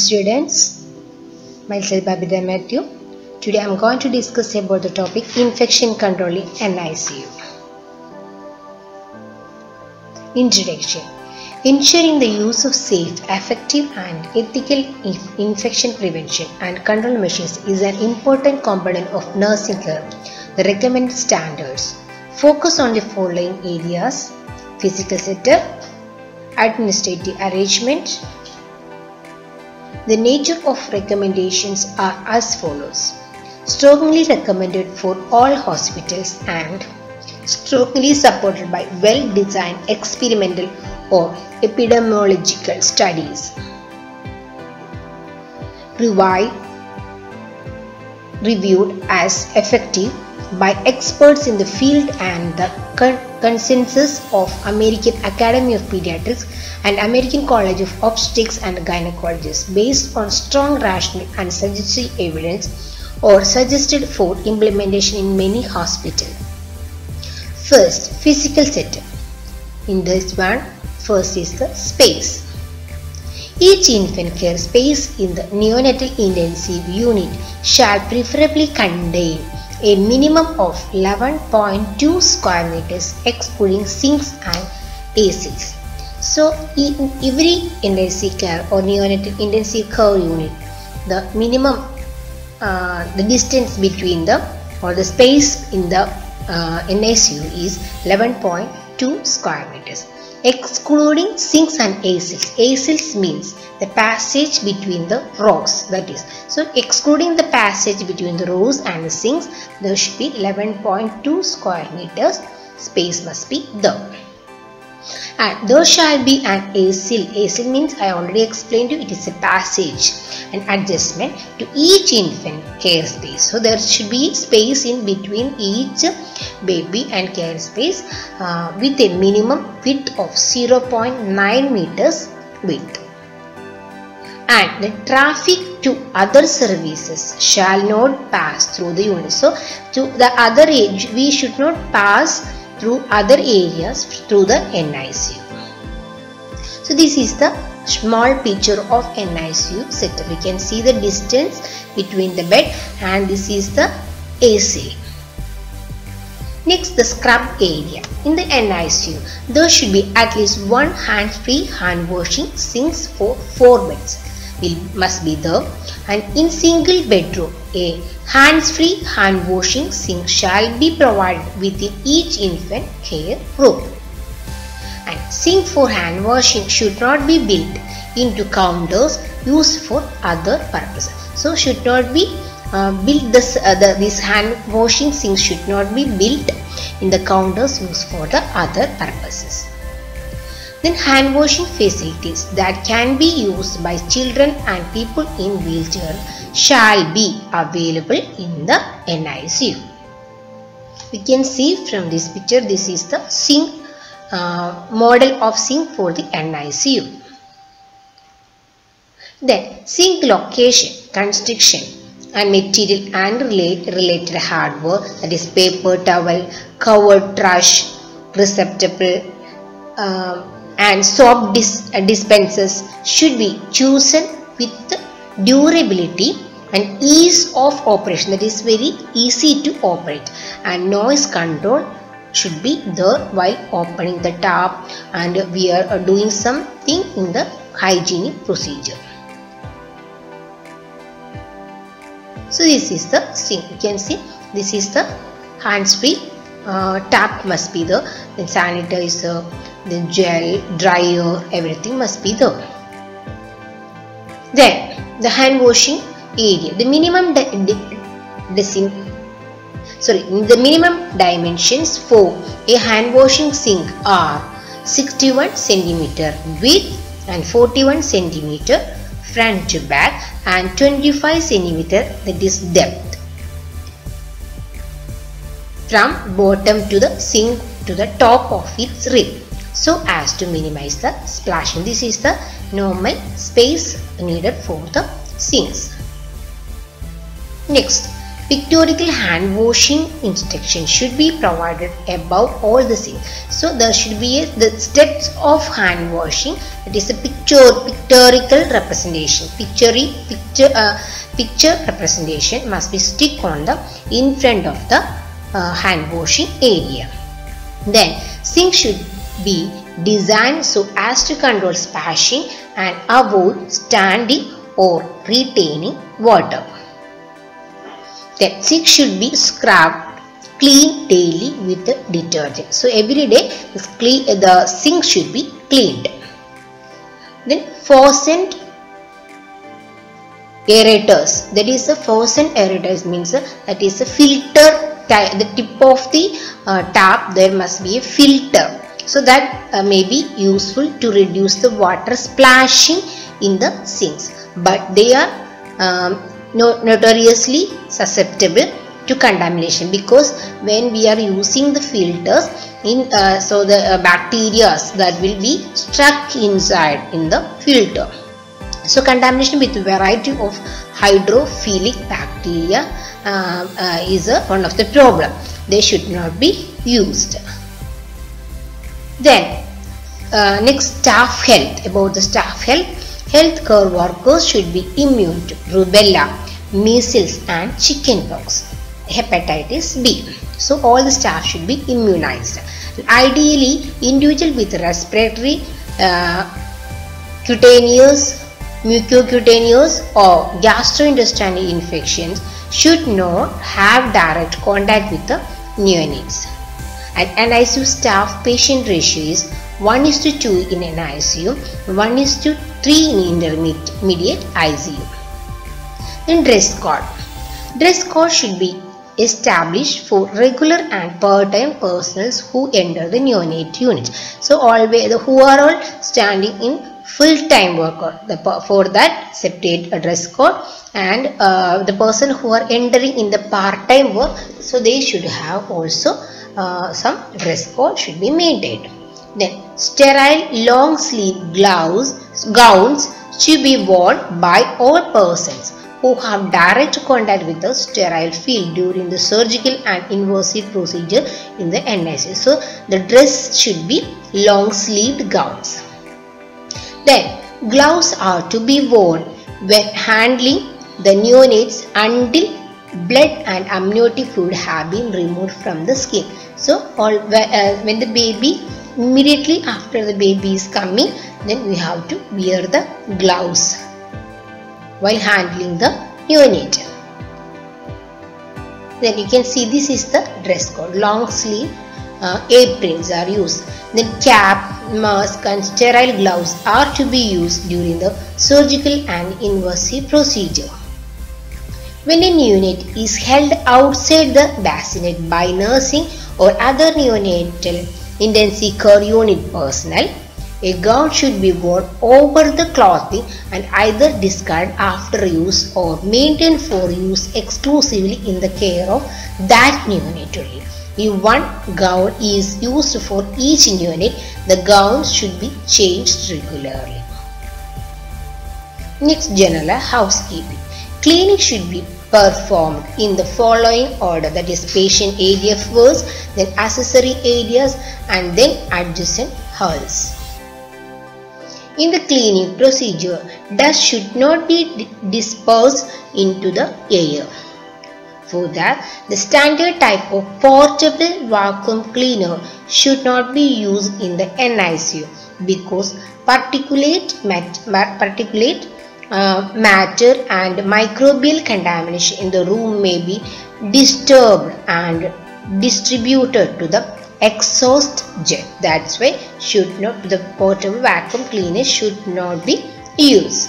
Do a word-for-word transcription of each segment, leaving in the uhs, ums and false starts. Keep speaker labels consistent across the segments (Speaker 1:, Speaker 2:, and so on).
Speaker 1: students, myself Babita Matthew. Today I am going to discuss about the topic infection control in N I C U. Introduction. Ensuring the use of safe, effective and ethical infection prevention and control measures is an important component of nursing care. The recommended standards focus on the following areas: physical setup, administrative arrangement. The nature of recommendations are as follows: strongly recommended for all hospitals and strongly supported by well-designed experimental or epidemiological studies. Reviewed, reviewed as effective by experts in the field and the con consensus of American Academy of Pediatrics and American College of Obstetrics and Gynecologists based on strong rational and suggestive evidence or suggested for implementation in many hospitals. First, physical setup. In this one, first is the space. Each infant care space in the neonatal intensive unit shall preferably contain a minimum of eleven point two square meters excluding sinks and A Cs. So, in every intensive care or neonatal intensive care unit, the minimum, uh, the distance between the or the space in the uh, N I C U is eleven point two square meters, excluding sinks and A Cs. A Cs means the passage between the rows, that is, so excluding the passage between the rows and the sinks, there should be eleven point two square meters space must be there. And there shall be an A C L. A C L means, I already explained to you, it is a passage and adjustment to each infant care space. So there should be space in between each baby and care space uh, with a minimum width of zero point nine meters width. And the traffic to other services shall not pass through the unit. So to the other age, we should not pass through other areas through the N I C U. So this is the small picture of N I C U setup. We can see the distance between the bed and this is the A C L. Next, the scrub area. In the N I C U, there should be at least one hands-free hand washing sinks for four beds. Will, must be there, and in single bedroom a hands-free hand washing sink shall be provided within each infant care room. And sink for hand washing should not be built into counters used for other purposes. So should not be uh, built this uh, the, this hand washing sink should not be built in the counters used for the other purposes. Then hand washing facilities that can be used by children and people in wheelchair shall be available in the N I C U. We can see from this picture, this is the sink uh, model of sink for the N I C U. Then sink location, construction and material and relate, related hardware, that is paper towel, covered trash receptacle, uh, and soap dis uh, dispensers should be chosen with durability and ease of operation, that is very easy to operate, and noise control should be there while opening the tap and we are doing something in the hygienic procedure. So this is the sink. You can see this is the hands-free uh, tap must be there, then sanitizer, the gel, dryer, everything must be there. Then the hand washing area. The minimum sorry, the minimum dimensions for a hand washing sink are sixty-one centimeter width and forty-one centimeter front to back and twenty-five centimeter, that is depth, from bottom to the sink to the top of its rim, so as to minimize the splashing. This is the normal space needed for the sinks. Next, Pictorial hand washing instructions should be provided above all the things. So there should be a, the steps of hand washing. It is a picture pictorial representation. Picture picture uh, picture representation must be stick on the in front of the uh, hand washing area. Then sink should be designed so as to control splashing and avoid standing or retaining water. Then sink should be scrubbed clean daily with the detergent. So every day the sink should be cleaned. Then faucet aerators, that is a faucet aerators means uh, that is a filter. The tip of the uh, tap there must be a filter, so that uh, may be useful to reduce the water splashing in the sinks, but they are um, no, notoriously susceptible to contamination, because when we are using the filters in uh, so the uh, bacteria that will be stuck inside in the filter. So contamination with a variety of hydrophilic bacteria uh, uh, is a, one of the problem. They should not be used. Then uh, next, staff health. About the staff health, healthcare workers should be immune to rubella, measles and chickenpox, hepatitis B. So all the staff should be immunized. Ideally, individual with respiratory, uh, cutaneous, mucocutaneous or gastrointestinal infections should not have direct contact with the neonates. And N I C U staff patient ratio is one is to two in an I C U, one is to three in intermediate I C U. Then dress code. Dress code should be established for regular and part-time personnel who enter the neonate unit. So always the who are all standing in full-time worker, the, for that separate a dress code, and uh, the person who are entering in the part-time work, so they should have also uh, some dress code should be maintained. Then sterile long sleeve gloves gowns should be worn by all persons who have direct contact with the sterile field during the surgical and invasive procedure in the N I C U. So the dress should be long sleeved gowns. Then gloves are to be worn when handling the neonates until blood and amniotic fluid have been removed from the skin. So all, uh, when the baby, immediately after the baby is coming, then we have to wear the gloves while handling the neonate. Then you can see this is the dress code. Long sleeve uh, aprons are used. Then cap, mask and sterile gloves are to be used during the surgical and invasive procedure. When a neonate is held outside the bassinet by nursing or other neonatal intensive care unit personnel, a gown should be worn over the clothing and either discarded after use or maintained for use exclusively in the care of that neonate only. If one gown is used for each neonate, the gowns should be changed regularly. Next, general housekeeping. Cleaning should be performed in the following order, that is patient area first, then accessory areas and then adjacent halls. In the cleaning procedure, dust should not be dispersed into the air. For that, the standard type of portable vacuum cleaner should not be used in the N I C U because particulate, mat particulate uh, matter and microbial contamination in the room may be disturbed and distributed to the exhaust jet. That's why should not the portable vacuum cleaner should not be used.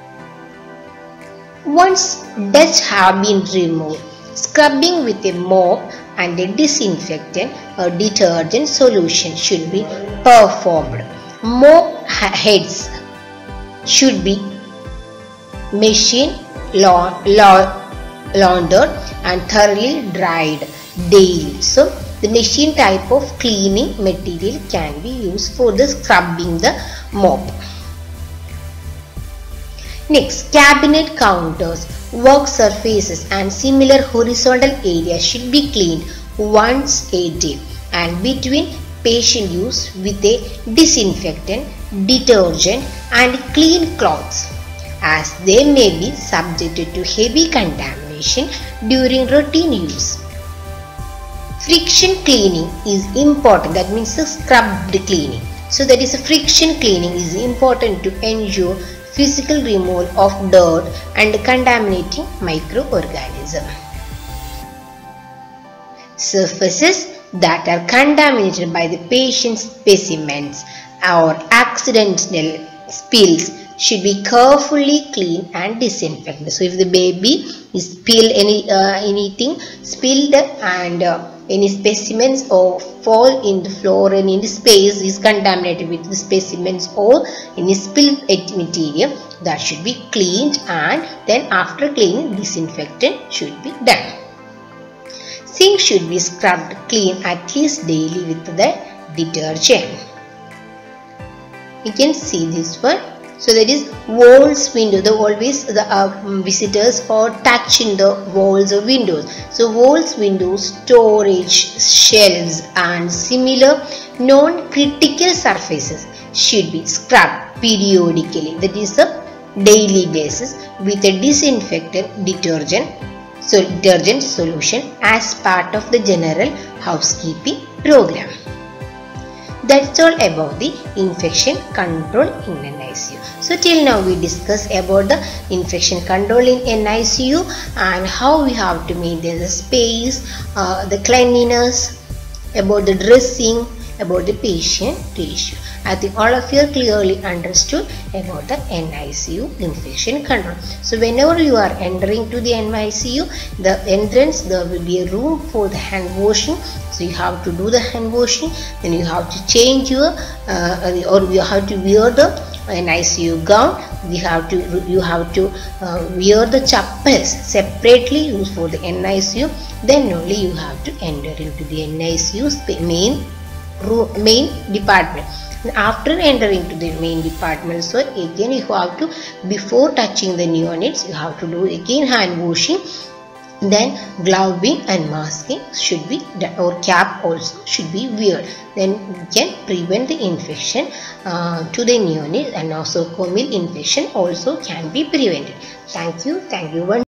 Speaker 1: Once dust have been removed, scrubbing with a mop and a disinfectant or detergent solution should be performed. Mop heads should be machine laundered and thoroughly dried daily. So the machine type of cleaning material can be used for the scrubbing the mop. Next, cabinet counters, work surfaces and similar horizontal areas should be cleaned once a day and between patient use with a disinfectant, detergent and clean cloths, as they may be subjected to heavy contamination during routine use. Friction cleaning is important, that means a scrubbed cleaning. So that is a friction cleaning is important to ensure physical removal of dirt and contaminating microorganisms. Surfaces that are contaminated by the patient's specimens or accidental spills should be carefully cleaned and disinfected. So if the baby is spill any uh, anything spilled and uh, any specimens or fall in the floor and in the space is contaminated with the specimens or any spilled material, that should be cleaned and then after cleaning disinfectant should be done. Sink should be scrubbed clean at least daily with the detergent. You can see this one. So that is walls, window. The always the uh, visitors are touching the walls or windows. So walls, windows, storage, shelves and similar non-critical surfaces should be scrubbed periodically. That is a daily basis with a disinfectant detergent, so detergent solution as part of the general housekeeping program. That's all about the infection control in N I C U. So till now we discussed about the infection control in N I C U and how we have to maintain the space, uh, the cleanliness, about the dressing, about the patient ratio. I think all of you are clearly understood about the N I C U infection control. So whenever you are entering to the N I C U, the entrance there will be a room for the hand washing. So you have to do the hand washing, then you have to change your uh, or you have to wear the N I C U gown. We have to you have to uh, wear the chappals separately used for the N I C U. Then only you have to enter into the N I C U main room, main department. After entering to the main department, so again you have to, before touching the neonates, you have to do again hand washing, then gloving and masking should be done, or cap also should be wear. Then you can prevent the infection uh, to the neonates, and also communal infection also can be prevented. Thank you. Thank you.